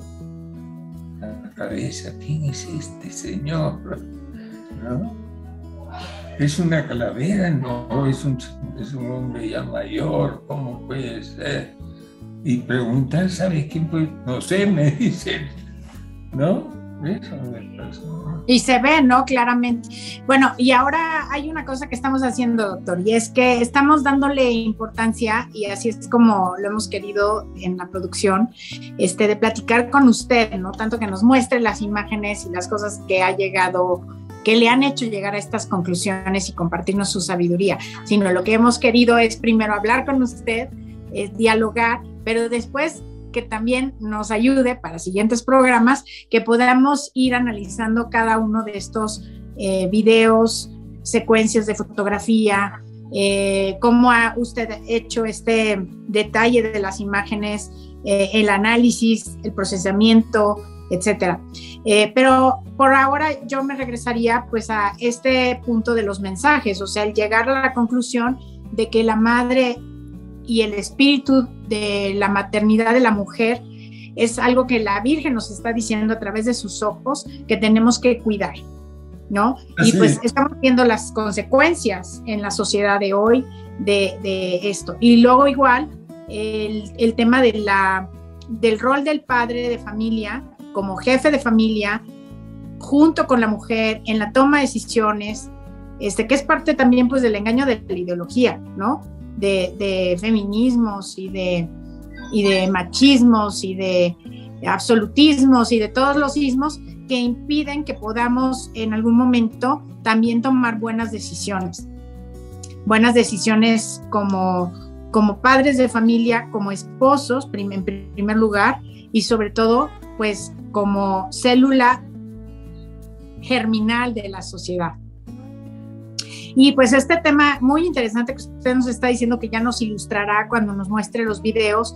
La cabeza, ¿quién es este señor? ¿No? ¿Es una calavera? No, es un hombre ya mayor, ¿cómo puede ser? Y preguntar, ¿sabes quién puede? No sé, me dicen, ¿no? Eso me pasó. Y se ve, ¿no? Claramente. Bueno, y ahora hay una cosa que estamos haciendo, doctor, y es que estamos dándole importancia, y así es como lo hemos querido en la producción, de platicar con usted, ¿no? Tanto que nos muestre las imágenes y las cosas que ha llegado, que le han hecho llegar a estas conclusiones y compartirnos su sabiduría, sino lo que hemos querido es primero hablar con usted, dialogar, pero después que también nos ayude para siguientes programas, que podamos ir analizando cada uno de estos videos, secuencias de fotografía, cómo ha usted hecho este detalle de las imágenes, el análisis, el procesamiento, etcétera. Pero por ahora yo me regresaría pues a este punto de los mensajes, o sea, el llegar a la conclusión de que la madre y el espíritu de la maternidad de la mujer es algo que la Virgen nos está diciendo a través de sus ojos que tenemos que cuidar, ¿no? Así. Y pues estamos viendo las consecuencias en la sociedad de hoy de esto. Y luego igual el tema del rol del padre de familia como jefe de familia junto con la mujer en la toma de decisiones, que es parte también pues del engaño de la ideología, ¿no? De feminismos y de machismos y de absolutismos y de todos los ismos que impiden que podamos en algún momento también tomar buenas decisiones como padres de familia, como esposos en primer lugar, y sobre todo pues como célula germinal de la sociedad. Y pues este tema muy interesante que usted nos está diciendo, que ya nos ilustrará cuando nos muestre los videos,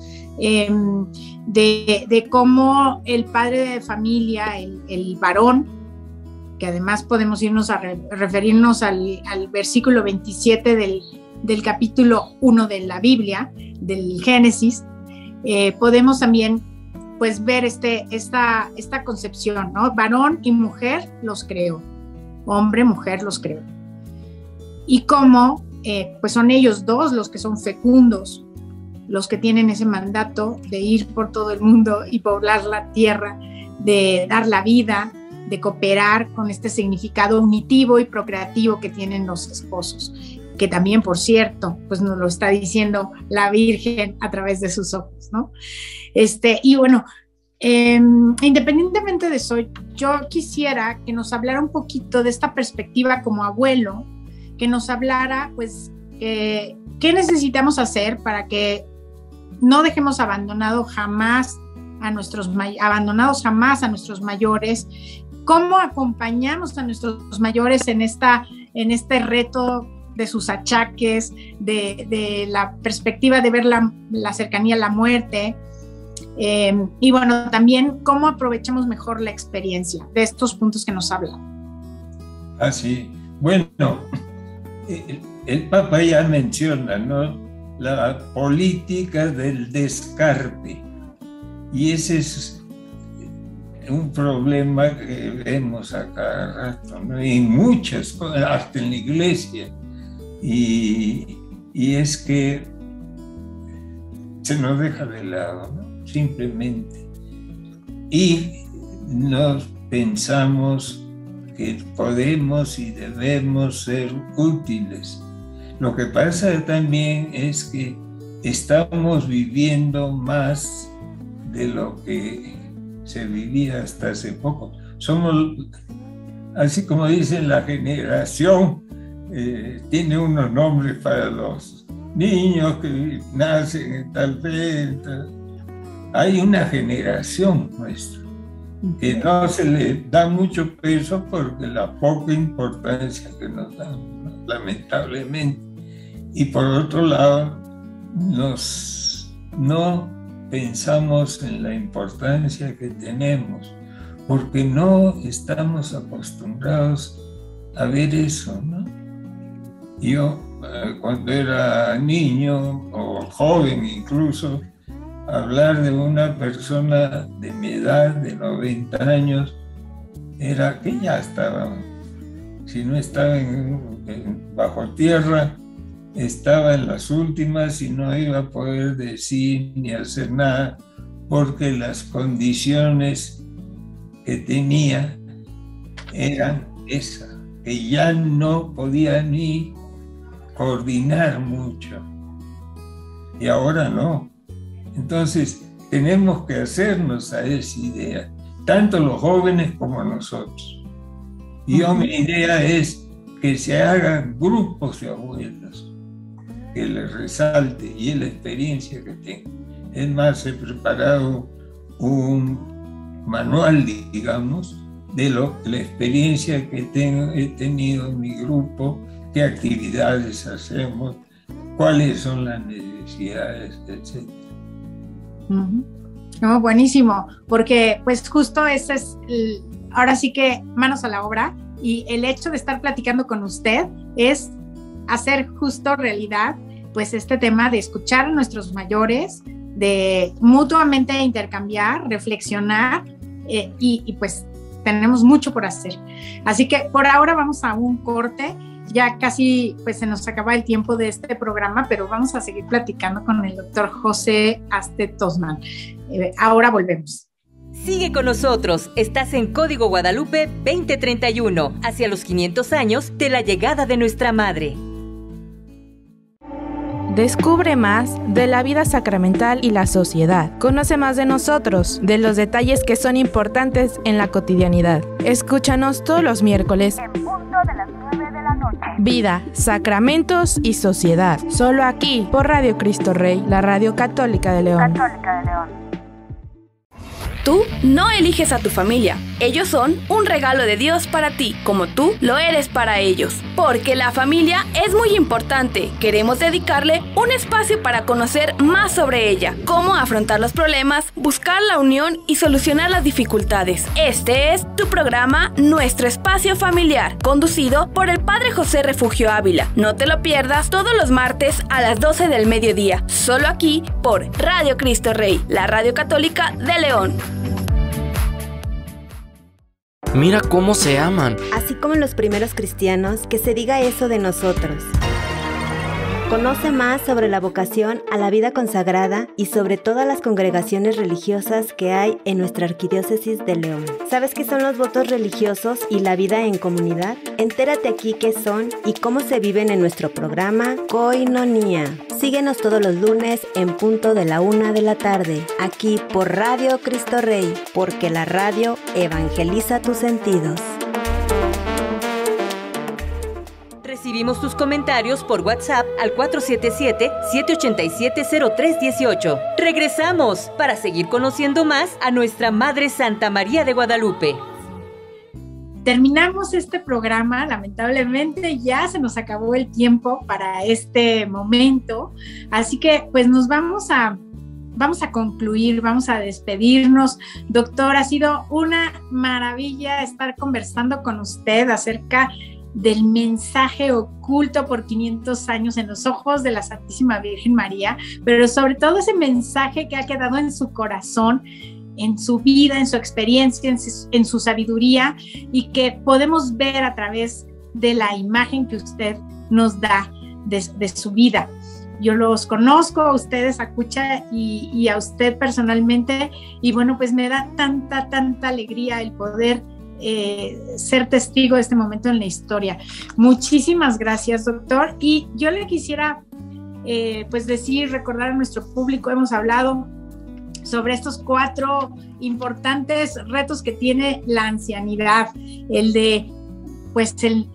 de cómo el padre de familia, el varón, que además podemos irnos a referirnos al versículo 27 del capítulo 1 de la Biblia, del Génesis, podemos también pues ver esta concepción, ¿no? Varón y mujer los creó, hombre, mujer los creó. Y cómo pues son ellos dos los que son fecundos, los que tienen ese mandato de ir por todo el mundo y poblar la tierra, de dar la vida, de cooperar con este significado unitivo y procreativo que tienen los esposos, que también, por cierto, pues nos lo está diciendo la Virgen a través de sus ojos, ¿no? Y bueno, independientemente de eso, yo quisiera que nos hablara un poquito de esta perspectiva como abuelo, que nos hablara, pues, qué necesitamos hacer para que no dejemos abandonados jamás a nuestros mayores, cómo acompañamos a nuestros mayores en este reto de sus achaques, de la perspectiva de ver la cercanía a la muerte, y bueno, también cómo aprovechamos mejor la experiencia de estos puntos que nos hablan. Así, bueno, el Papa ya menciona, ¿no?, la política del descarte, y ese es un problema que vemos a cada rato, ¿no?, y muchas cosas, hasta en la iglesia, y es que se nos deja de lado, ¿no?, simplemente, y nos pensamos que podemos y debemos ser útiles. Lo que pasa también es que estamos viviendo más de lo que se vivía hasta hace poco. Somos, así como dicen, la generación, tiene unos nombres para los niños que nacen en tal fecha. Hay una generación nuestra que no se le da mucho peso porque la poca importancia que nos dan, lamentablemente. Y por otro lado, no pensamos en la importancia que tenemos, porque no estamos acostumbrados a ver eso, ¿no? Yo, cuando era niño o joven incluso, hablar de una persona de mi edad, de 90 años, era que ya estaba, si no estaba bajo tierra, estaba en las últimas y no iba a poder decir ni hacer nada, porque las condiciones que tenía eran esas, que ya no podía ni coordinar mucho. Y ahora no. Entonces, tenemos que hacernos a esa idea, tanto los jóvenes como nosotros. Y mi idea es que se hagan grupos de abuelos, que les resalte y es la experiencia que tengo. Es más, he preparado un manual, digamos, de la experiencia que he tenido en mi grupo, qué actividades hacemos, cuáles son las necesidades, etc. No, buenísimo, porque pues justo ese es, ahora sí que manos a la obra, y el hecho de estar platicando con usted es hacer justo realidad pues este tema de escuchar a nuestros mayores, de mutuamente intercambiar, reflexionar, y pues tenemos mucho por hacer. Así que por ahora vamos a un corte, ya casi pues se nos acaba el tiempo de este programa, pero vamos a seguir platicando con el doctor José Aste Tosman. Ahora volvemos. Sigue con nosotros, estás en Código Guadalupe 2031, hacia los 500 años de la llegada de nuestra madre. Descubre más de la vida sacramental y la sociedad. Conoce más de nosotros, de los detalles que son importantes en la cotidianidad. Escúchanos todos los miércoles en punto de las 9 de la noche. Vida, sacramentos y sociedad. Solo aquí, por Radio Cristo Rey, la radio católica de León. Tú no eliges a tu familia. Ellos son un regalo de Dios para ti, como tú lo eres para ellos. Porque la familia es muy importante. Queremos dedicarle un espacio para conocer más sobre ella, cómo afrontar los problemas, buscar la unión y solucionar las dificultades. Este es tu programa Nuestro Espacio Familiar, conducido por el Padre José Refugio Ávila. No te lo pierdas todos los martes a las 12 del mediodía, solo aquí por Radio Cristo Rey, la radio católica de León. Mira cómo se aman. Así como en los primeros cristianos, que se diga eso de nosotros. Conoce más sobre la vocación a la vida consagrada y sobre todas las congregaciones religiosas que hay en nuestra Arquidiócesis de León. ¿Sabes qué son los votos religiosos y la vida en comunidad? Entérate aquí qué son y cómo se viven en nuestro programa Koinonía. Síguenos todos los lunes en punto de la 1 de la tarde, aquí por Radio Cristo Rey, porque la radio evangeliza tus sentidos. Recibimos tus comentarios por WhatsApp al 477-787-0318. Regresamos para seguir conociendo más a nuestra Madre Santa María de Guadalupe. Terminamos este programa, lamentablemente ya se nos acabó el tiempo para este momento, así que pues nos vamos a concluir, vamos a despedirnos. Doctor, ha sido una maravilla estar conversando con usted acerca del mensaje oculto por 500 años en los ojos de la Santísima Virgen María, pero sobre todo ese mensaje que ha quedado en su corazón, en su vida, en su experiencia, en su sabiduría, y que podemos ver a través de la imagen que usted nos da de su vida. Yo los conozco, a ustedes, a Cucha y a usted personalmente, y bueno, pues me da tanta alegría el poder ser testigo de este momento en la historia. Muchísimas gracias, doctor. Y yo le quisiera pues recordar a nuestro público, hemos hablado sobre estos 4 importantes retos que tiene la ancianidad, el de pues el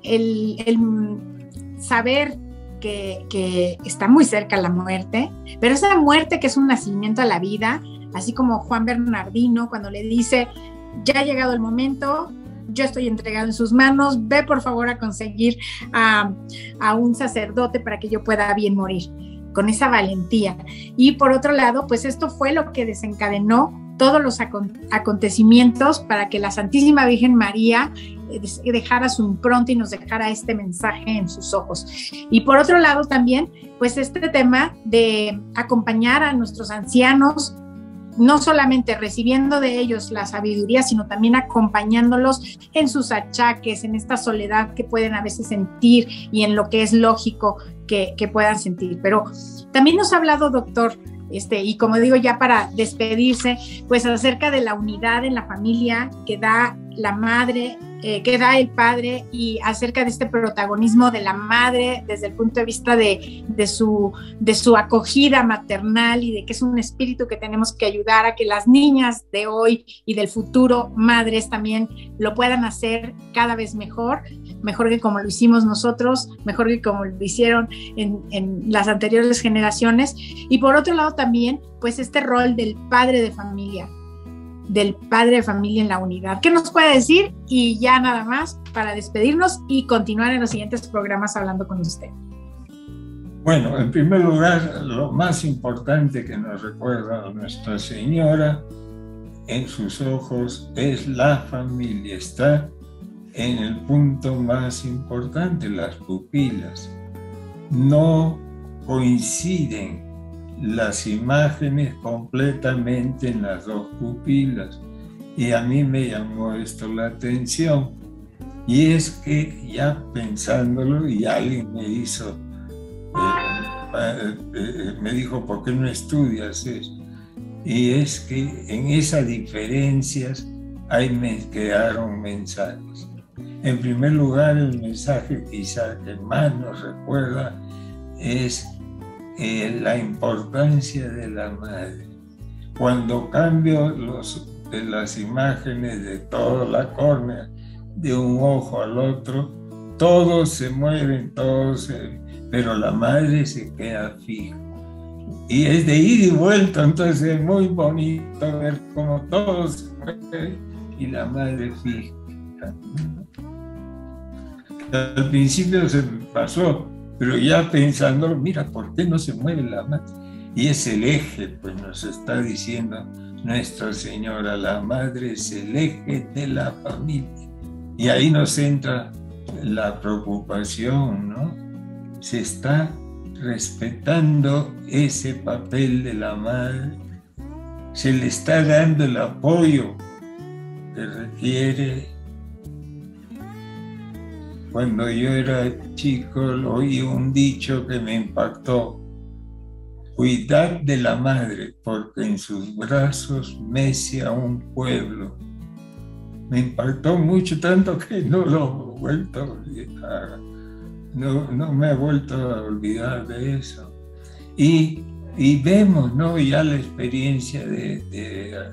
saber que está muy cerca la muerte, pero esa muerte que es un nacimiento a la vida, así como Juan Bernardino cuando le dice: ya ha llegado el momento, yo estoy entregado en sus manos, ve por favor a conseguir a un sacerdote para que yo pueda bien morir, con esa valentía. Y por otro lado, pues esto fue lo que desencadenó todos los acontecimientos para que la Santísima Virgen María dejara su impronta y nos dejara este mensaje en sus ojos. Y por otro lado también, pues este tema de acompañar a nuestros ancianos, no solamente recibiendo de ellos la sabiduría, sino también acompañándolos en sus achaques, en esta soledad que pueden a veces sentir y en lo que es lógico que puedan sentir. Pero también nos ha hablado, doctor, y como digo ya para despedirse, pues acerca de la unidad en la familia que da la madre, que da el padre, y acerca de este protagonismo de la madre desde el punto de vista de su acogida maternal, y de que es un espíritu que tenemos que ayudar a que las niñas de hoy y del futuro madres también lo puedan hacer cada vez mejor que como lo hicimos nosotros, mejor que como lo hicieron en las anteriores generaciones. Y por otro lado también, pues este rol del padre de familia, del padre de familia en la unidad. ¿Qué nos puede decir? Y ya nada más para despedirnos y continuar en los siguientes programas hablando con usted. Bueno, en primer lugar, lo más importante que nos recuerda Nuestra Señora en sus ojos es la familia. Está en el punto más importante, las pupilas. No coinciden las imágenes completamente en las dos pupilas. Y a mí me llamó esto la atención. Y es que ya pensándolo, y alguien me hizo, me dijo, ¿por qué no estudias eso? Y es que en esas diferencias quedaron mensajes. En primer lugar, el mensaje quizá que más nos recuerda es la importancia de la madre. Cuando cambio las imágenes de toda la córnea, de un ojo al otro, todos se mueven, pero la madre se queda fija. Y es de ida y vuelta, entonces es muy bonito ver cómo todos se mueven y la madre fija. Al principio se me pasó, pero ya pensando, mira, ¿por qué no se mueve la madre? Y es el eje, pues nos está diciendo Nuestra Señora, la madre es el eje de la familia. Y ahí nos entra la preocupación, ¿no? Se está respetando ese papel de la madre, se le está dando el apoyo que requiere. Cuando yo era chico oí un dicho que me impactó: cuidad de la madre, porque en sus brazos mece a un pueblo. Me impactó mucho, tanto que no lo he vuelto a olvidar. No me he vuelto a olvidar de eso. Y vemos, ¿no?, ya la experiencia de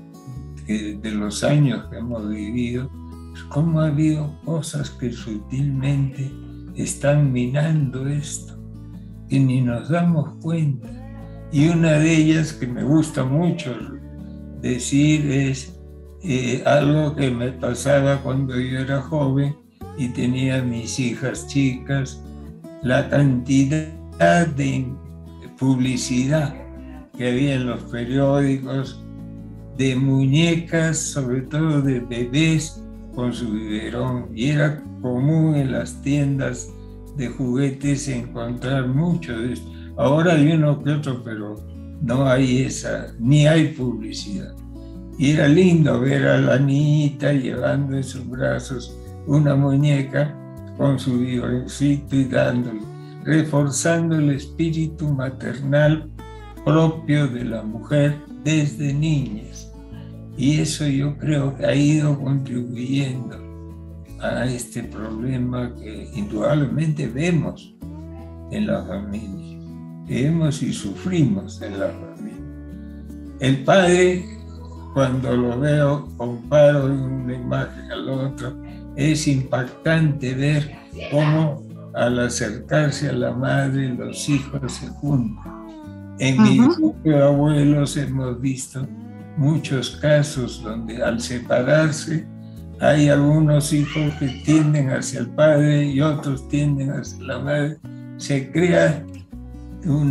los años que hemos vivido, cómo ha habido cosas que sutilmente están minando esto, que ni nos damos cuenta. Y una de ellas que me gusta mucho decir es algo que me pasaba cuando yo era joven y tenía mis hijas chicas, la cantidad de publicidad que había en los periódicos de muñecas, sobre todo de bebés con su biberón, y era común en las tiendas de juguetes encontrar mucho de esto. Ahora hay uno que otro, pero no hay ni hay publicidad. Y era lindo ver a la niñita llevando en sus brazos una muñeca con su biberoncito y dándole, reforzando el espíritu maternal propio de la mujer desde niñas. Y eso yo creo que ha ido contribuyendo a este problema que indudablemente vemos en la familia, vemos y sufrimos en la familia. El padre, cuando lo veo, comparo una imagen a la otra, es impactante ver cómo al acercarse a la madre los hijos se juntan. En mi grupo de abuelos hemos visto muchos casos donde al separarse hay algunos hijos que tienden hacia el padre y otros tienden hacia la madre. Se crea un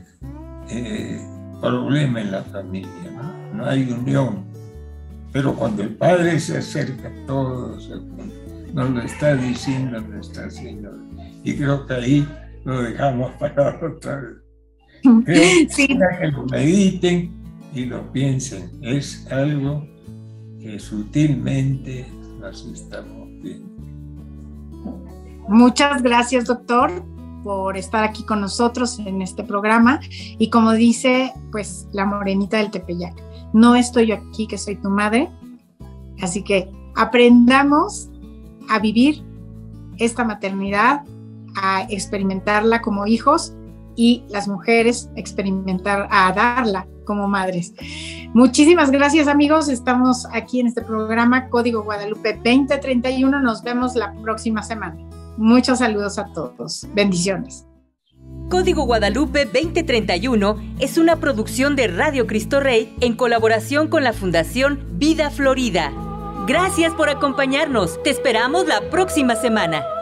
problema en la familia, ¿no? No hay unión. Pero cuando el padre se acerca, todos nos lo está diciendo Nuestra Señora. Y creo que ahí lo dejamos para otra vez. Creo que lo mediten y lo piensen. Es algo que sutilmente nos estamos viendo. Muchas gracias, doctor, por estar aquí con nosotros en este programa. Y como dice, pues, la morenita del Tepeyac, no estoy yo aquí, que soy tu madre. Así que aprendamos a vivir esta maternidad, a experimentarla como hijos, y las mujeres a darla como madres. Muchísimas gracias, amigos. Estamos aquí en este programa Código Guadalupe 2031. Nos vemos la próxima semana. Muchos saludos a todos. Bendiciones. Código Guadalupe 2031 es una producción de Radio Cristo Rey en colaboración con la Fundación Vida Florida. Gracias por acompañarnos. Te esperamos la próxima semana.